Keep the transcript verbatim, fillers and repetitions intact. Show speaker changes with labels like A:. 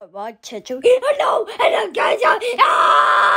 A: About Chechu. Oh no! I don't get you! Ah!